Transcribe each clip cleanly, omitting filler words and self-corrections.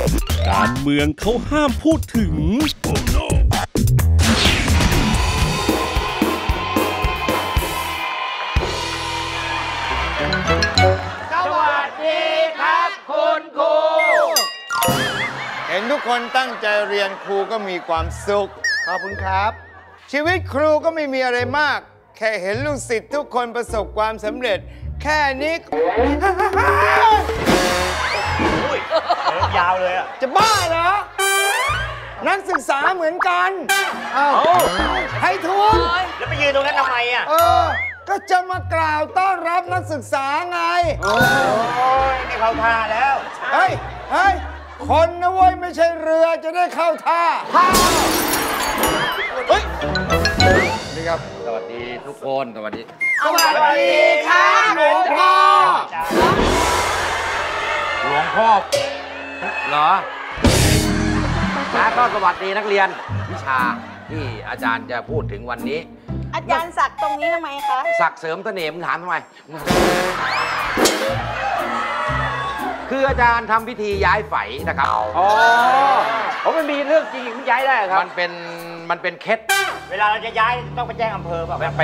การเมืองเขาห้ามพูดถึงสวัสดีครับคุณครูเห็นทุกคนตั้งใจเรียนครูก็มีความสุขขอบคุณครับชีวิตครูก็ไม่มีอะไรมากแค่เห็นลูกศิษย์ทุกคนประสบความสำเร็จแค่นี้ยาวเลยอ่ะจะบ้าเหรอนักศึกษาเหมือนกันให้ทุนแล้วไปยืนตรงนั้นทำไมอ่ะก็จะมากล่าวต้อนรับนักศึกษาไงโอ้ยไม่เข้าท่าแล้วเฮ้ยคนนะเว้ยไม่ใช่เรือจะได้เข้าท่าเฮ้ยนี่ครับสวัสดีทุกคนสวัสดีครับหลวงพ่อเหรอแล้วก็สวัสดีนักเรียนวิชาที่อาจารย์จะพูดถึงวันนี้อาจารย์สักตรงนี้ทำไมคะสักเสริมเสน่ห์มึงถามทำไมคืออาจารย์ทำพิธีย้ายไฝนะครับเพราะมันมีเรื่องจริงมันย้ายได้ครับมันเป็นเคล็ดเวลาเราจะย้ายต้องไปแจ้งอำเภอป่ะไป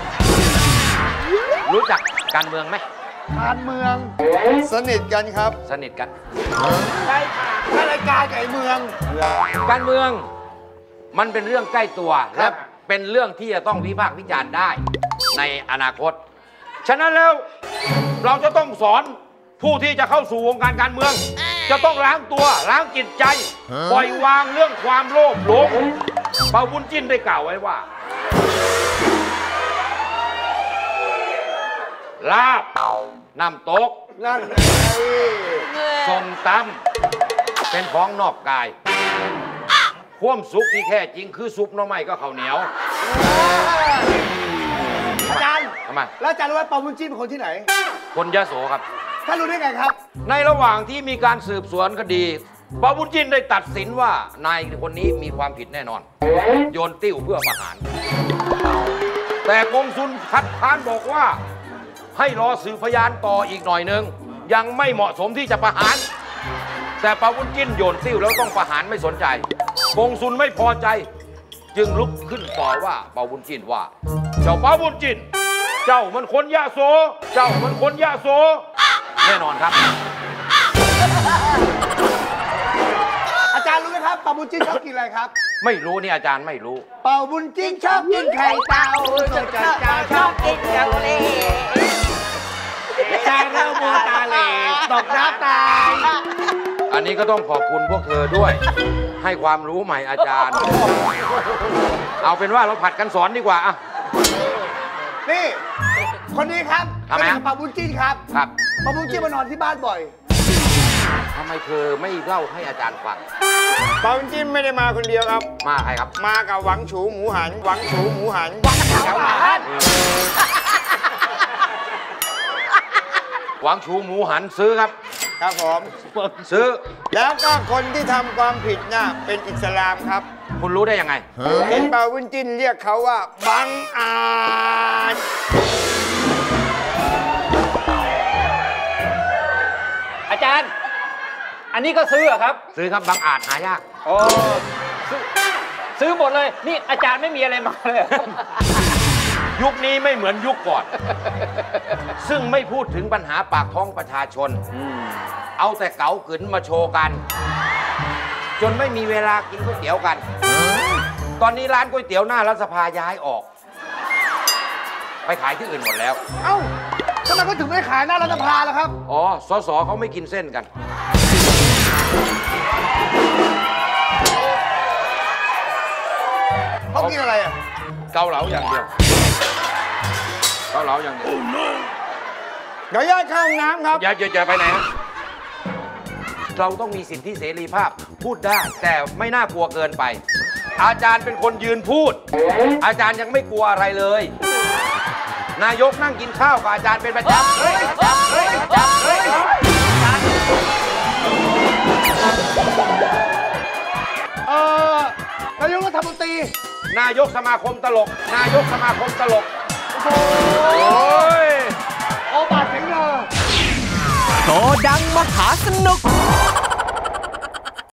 รู้จักการเมืองไหมการเมืองสนิทกันครับสนิทกันใช่ค่ะรายการไก่เมืองการเมืองมันเป็นเรื่องใกล้ตัวและเป็นเรื่องที่จะต้องวิพากษ์วิจารณ์ได้ในอนาคตฉะนั้นแล้วเราจะต้องสอนผู้ที่จะเข้าสู่วงการการเมืองจะต้องล้างตัวล้างจิตใจปล่อยวางเรื่องความโลภหลงเปาบุญจิ้นได้กล่าวไว้ว่าลาบน้ำตกนั่นไงส้มตำเป็นของนอกกายความสุขที่แท้จริงคือซุปหน่อไม้ก็ข้าวเหนียวอาจารย์ทำไมแล้วอาจารย์รู้ว่าเปาบุญจิ้นเป็นคนที่ไหนคนยโสครับท่านรู้ได้ไงครับในระหว่างที่มีการสืบสวนคดีเปาบุญจิ้นได้ตัดสินว่านายคนนี้มีความผิดแน่นอนโยนติ้วเพื่อประหารแต่กงสุลคัดค้านบอกว่าให้รอสืบพยานต่ออีกหน่อยนึงยังไม่เหมาะสมที่จะประหารแต่เปาบุญจิ้นโยนติ้วแล้วต้องประหารไม่สนใจกงสุลไม่พอใจจึงลุกขึ้นต่อว่าเปาบุญจิ้นว่าเจ้าเปาบุญจิ้นเจ้ามันคนยโสเจ้ามันคนยโสแน่นอนครับอาจารย์รู้ไหมครับเปาบุญจิ้นชอบกินอะไรครับไม่รู้นี่อาจารย์ไม่รู้เปาบุญจิ้นชอบกินไข่เต่าชอบกินเกาหลีใจเริ่มมัวตาเหล่ตกน้ำตายอันนี้ก็ต้องขอบคุณพวกเธอด้วยให้ความรู้ใหม่อาจารย์เอาเป็นว่าเราผัดกันสอนดีกว่าอะนี่คนนี้ครับทำไมเปาบุญจิ้นครับเปาบุญจิ้นมานอนที่บ้านบ่อยทำไมเธอไม่เล่าให้อาจารย์ฟังเปาบุญจิ้นไม่ได้มาคนเดียวครับมาใครครับมากับหวังฉูหมูหันหวังฉูหมูหันหวังฉูหมูหันซื้อครับครับผมซื้อแล้วก็คนที่ทำความผิดน่ะเป็นอิสลามครับคุณรู้ได้ยังไงเห็นเปาบุญจิ้นเรียกเขาว่าบังอาจอาจารย์อันนี้ก็ซื้อเหรอครับซื้อครับบังอาจหายากโอ้ซื้อหมดเลยนี่อาจารย์ไม่มีอะไรมาเลยยุคนี้ไม่เหมือนยุคก่อนซึ่งไม่พูดถึงปัญหาปากท้องประชาชนเอาแต่เก๋าขึนมาโชว์กันจนไม่มีเวลากินก๋วยเตี๋ยวกันตอนนี้ร้านก๋วยเตี๋ยวหน้ารัฐสภาย้ายออกไปขายที่อื่นหมดแล้วเอ้าทำไมเขาถึงไม่ขายหน้ารัฐสภาล่ะครับอ๋อสสเขาไม่กินเส้นกันเขากินอะไรอ่ะเกาเหลาอย่างเดียวเกาเหลาอย่างเดียวเดี๋ยวย่าเข้าห้องน้ำครับอย่าไปไหนเราต้องมีสิทธิเสรีภาพพูดได้แต่ไม่น่ากลัวเกินไปอาจารย์เป็นคนยืนพูดอาจารย์ยังไม่กลัวอะไรเลยนายกนั่งกินข้าวกับอาจารย์เป็นประจำนายกรัฐมนตรีนายกสมาคมตลกนายกสมาคมตลกโอ้ยโอบาเสียงเนอโตดังมหาสนุก